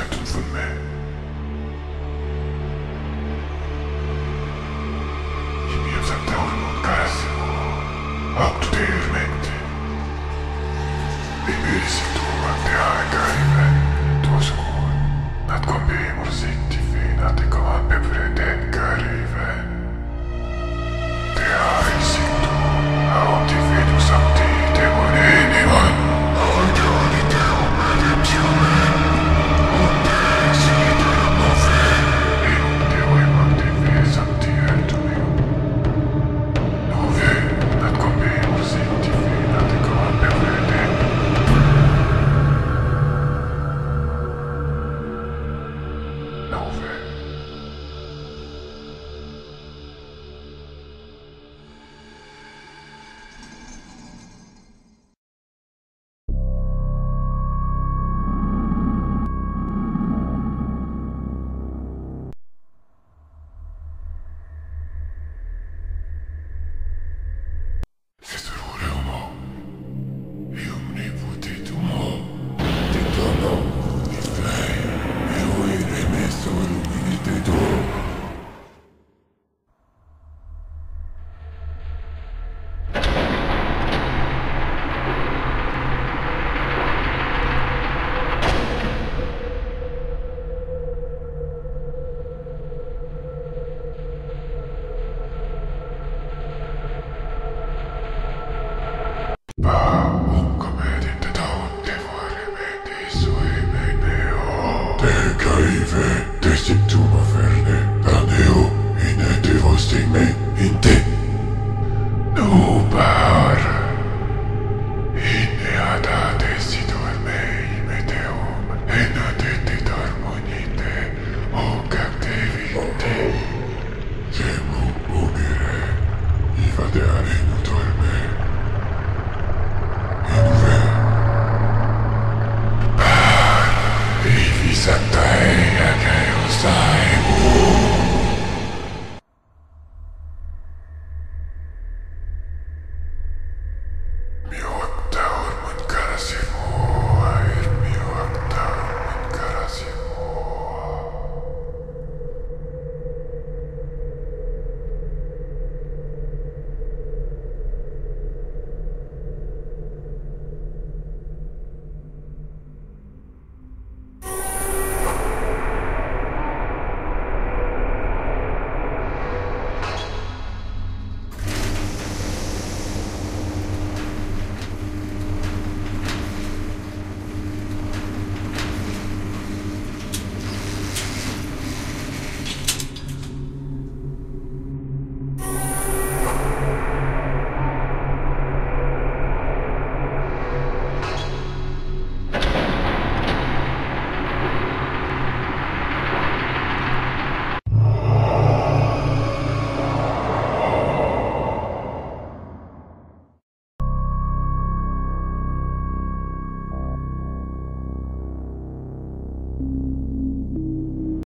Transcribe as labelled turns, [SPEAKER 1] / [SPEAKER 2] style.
[SPEAKER 1] doen voor mij. Je mi has dado un caso anteriormente. Vivere si tu ante aegaive, tuo scuol, nad convimur sitti fina te coman bepreden garive. Te ai si tu, aonti venus amti demonene van. Ante ani te obeditione, onde exiliter nove, eum te oemam te ves amti ertumeo. Nove, nad convimur sitti fina te coman bepreden. Nove. Seturuleumo, ium niputitum titano, ifei, eui remesso illuminiteto. Desiptuma verne, daneo, ine devostime, in te. Nubar, ine adate sitor mei meteum, enadete darmonite, o captevite. Semu umire, ivade arenu dorme. Inuve. Vivi sanctae, acaeus